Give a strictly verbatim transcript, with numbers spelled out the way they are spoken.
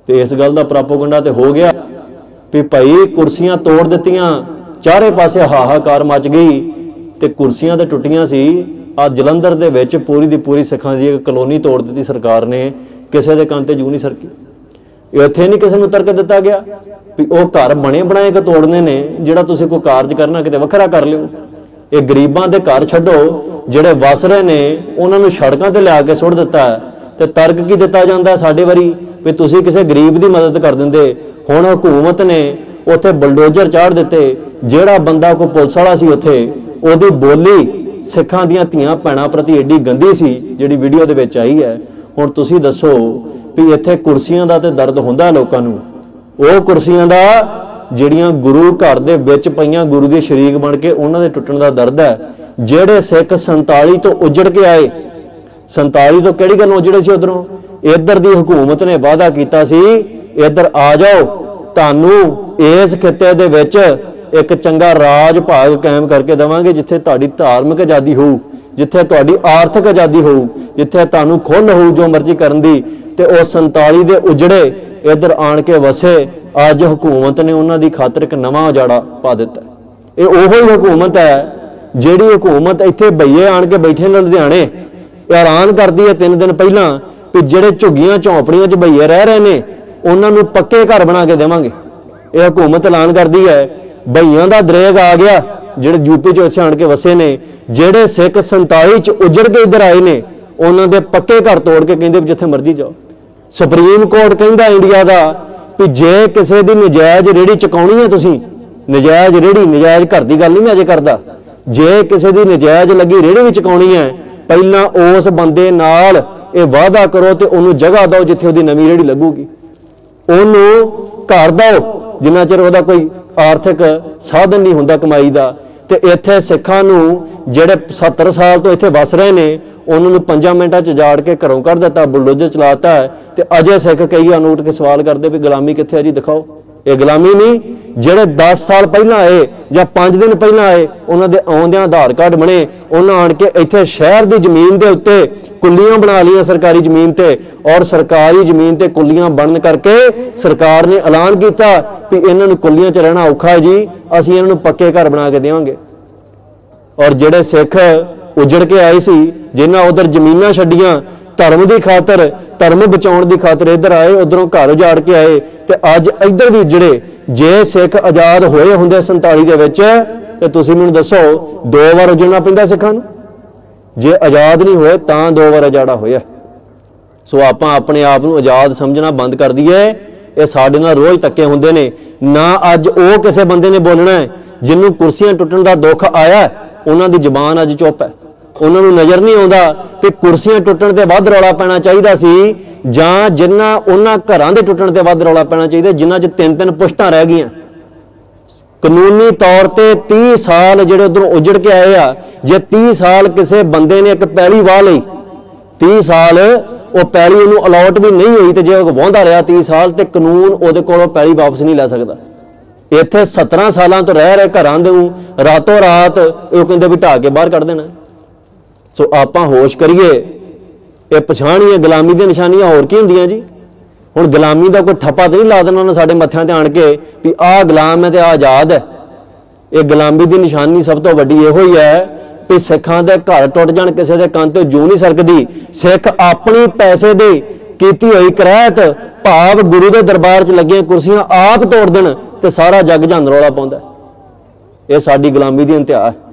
तो इस गल का प्रापोगंडा तो हो गया भी भाई कुर्सियां तोड़ दित्तियां, चारे पासे हाहाकार मच गई तो कुर्सियां तो टुटियां सी। आ जलंधर दे विच पूरी दी पूरी सिखां दी एक कलोनी तोड़ दी सरकार ने, किसी के कंन ते जू नहीं सरकी। इत्थे नहीं किसी नूं तर्क दिता गया भी वो घर बने बनाए के तोड़ने ने, जिहड़ा तुसीं कोई कारज करना किते वखरा कर लिओ। ये गरीबां दे घर छड्डो, जिहड़े वस रहे ने उन्हां नूं सड़कां ते लिया के सुट दिता है। ते तर्क की दिता जांदा साडे वारी भी तुसीं किसी गरीब दी मदद कर दिंदे। हुण हुकूमत ने उत्थे बुलडोजर चाढ़ दिते, जिहड़ा बंदा कोई पुलिस वाला सी उत्थे उहदी बोली सिखां दीआं धीआं भैणां प्रति एडी गंदी सी जिहड़ी वीडियो दे विच आई है। हुण तुसीं दसो भी इत्थे कुर्सियां दा ते दर्द हुंदा लोकां नूं, ਉਹ ਕੁਰਸੀਆਂ ਦਾ ਜਿਹੜੀਆਂ ਗੁਰੂ ਘਰ ਦੇ ਵਿੱਚ ਪਈਆਂ ਗੁਰੂ ਦੇ ਸ਼ਰੀਕ ਬਣ ਕੇ ਉਹਨਾਂ ਦੇ ਟੁੱਟਣ ਦਾ ਦਰਦ ਹੈ। ਜਿਹੜੇ ਸਿੱਖ ਸੰਤਾਲੀ ਤੋਂ ਉਜੜ ਕੇ ਆਏ, ਸੰਤਾਲੀ ਤੋਂ ਕਿਹੜੀ ਗੱਲੋਂ ਉਜੜੇ ਸੀ ਉਧਰੋਂ, ਇੱਧਰ ਦੀ ਹਕੂਮਤ ਨੇ ਵਾਅਦਾ ਕੀਤਾ ਸੀ ਇੱਧਰ ਆ ਜਾਓ, ਤੁਹਾਨੂੰ ਇਸ ਖਿੱਤੇ ਦੇ ਵਿੱਚ ਇੱਕ ਚੰਗਾ ਰਾਜ ਭਾਗ ਕਾਇਮ ਕਰਕੇ ਦੇਵਾਂਗੇ ਜਿੱਥੇ ਤੁਹਾਡੀ ਧਾਰਮਿਕ ਆਜ਼ਾਦੀ ਹੋਊ, ਜਿੱਥੇ ਤੁਹਾਡੀ ਆਰਥਿਕ ਆਜ਼ਾਦੀ ਹੋਊ, ਜਿੱਥੇ ਤੁਹਾਨੂੰ ਖੁੱਲ੍ਹ ਹੋਊ ਜੋ ਮਰਜ਼ੀ ਕਰਨ ਦੀ। ਤੇ ਉਹ ਸੰਤਾਲੀ ਦੇ ਉਜੜੇ इधर आन के वसे, अज हुकूमत ने उन्होंने खातर एक नवा उजाड़ा पा दिता। ये ओही हुकूमत है जिहड़ी हुकूमत इत्थे बईए आन के बैठे ने लुधियाने ऐलान करती है तीन दिन पहला कि जिहड़े झुग्गियां झोंपड़ियां च बईए रह रहे ने उन्होंने पक्के घर बना के देवांगे। ये हुकूमत ऐलान करती है। बईयां दा दरेग आ गया जिहड़े यूपी च इत्थे आन के वसे ने, जिहड़े सिख संताली च उजड़ के इधर आए ने उन्होंने दे पक्के घर तोड़ के कहिंदे जिथे मर्जी जाओ। सुप्रीम कोर्ट कहता इंडिया का भी जे किसी की नजायज़ रेहड़ी चुकाउणी है, तुसीं नजायज़ रेहड़ी नजायज़ घर की गल नहीं मैं अजे करता, जे किसी की नजायज़ लगी रेहड़ी भी चुकाउणी है पहला उस बंदे नाल ये वादा करो तो उन्होंने जगह दो जिथे उसकी नवीं रेहड़ी लगूगी, उन्होंने घर दो जिन्ना चिर उहदा कोई आर्थिक साधन नहीं हुंदा कमाई का। तो इत्थे सिखां नूं जिहड़े सत्तर साल तो इत्थे वस रहे ने उन्होंने पंजा मिनटां च जाड़ के घरों कर दिता, बुलडोजर चलाता है। तो अजे सिख कई अनूट के सवाल करते भी गुलामी कित्थे है जी, दिखाओ। ये गुलामी नहीं, जिहड़े दस साल पहला आए या पाँच दिन पहला आए उन्होंने आउंदियां आधार कार्ड बने, उन्होंने आण के इत्थे शहर की जमीन के उत्ते कुल्लियां बना लिया सरकारी जमीन ते, और सरकारी जमीन ते कुल्लियां बन करके सरकार ने ऐलान किया कि इन्हां नूं कुल्लियां च रहना औखा है जी, असीं इन्हां नूं पक्के घर बना के देवांगे। और जिहड़े सिख उजड़ के आए सी जिन्हां उधर जमीनां छड्डियां धर्म की खातर, धर्म बचाउण की खातर इधर आए, उधरों घर उजाड़ के आए ते अज इधर भी उजड़े। जे सिख आजाद होए हुंदे संताली दे विच ते तुसीं मैनूं दसो दो बार उजड़ना पैंदा सिखां नूं, जे आजाद नहीं होए तां दो बार उजाड़ा होया। सो आपां अपने आप नूं आजाद समझना बंद कर दईए। ये साडे नाल रोज़ धक्के हुंदे ने ना, अज वो किसी बंदे ने बोलना है जिन्हों कुर्सियां टुटण दा दुख आया उन्हां दी जबान अज चुप है। उन्होंने नज़र नहीं आता कि कुर्सियां टुटण ते वध रौला पैना चाहिए सी, जां जिन्ना उन्हां घरां दे टुटण ते वध रौला पैना चाहिए जिन्हां च तीन तीन पुश्तां रह गईयां। कानूनी तौर पर तीह साल जिहड़े उधरों उजड़ के आए आ, जे तीह साल किसी बंदे ने एक पैली वाह लई, तीह साल वो पैली उन्होंने अलॉट भी नहीं हुई तो जे वाहंदा रहा तीह साल तो कानून उहदे कोलों पैली वापस नहीं लै सकदा। इत्थे सत्रह सालों तो रह रहे घरां दे रातों रात वो कहंदे भी ढा के बाहर कढ़ देना। सो आपां होश करिए, ये पछाणीए गुलामी दी निशानियां होर की हुंदियां जी। हुण गुलामी का कोई ठप्पा तो नहीं ला देना उन्होंने साडे मत्थां ते आण के भी आह गुलाम है तो आह आजाद है। ये गुलामी की निशानी सब तो वड्डी इहो ही है कि सिखां दे घर टुट जाण, किसी दे कंन ते जूं नहीं सरकदी। सिख अपनी पैसे दी कीती होई कराहत भाव गुरु के दरबार च लगियां कुर्सियां आप तोड़ देण ते सारा जग जहान रौला पाउंदा। ये साडी गुलामी दी इंतहा है।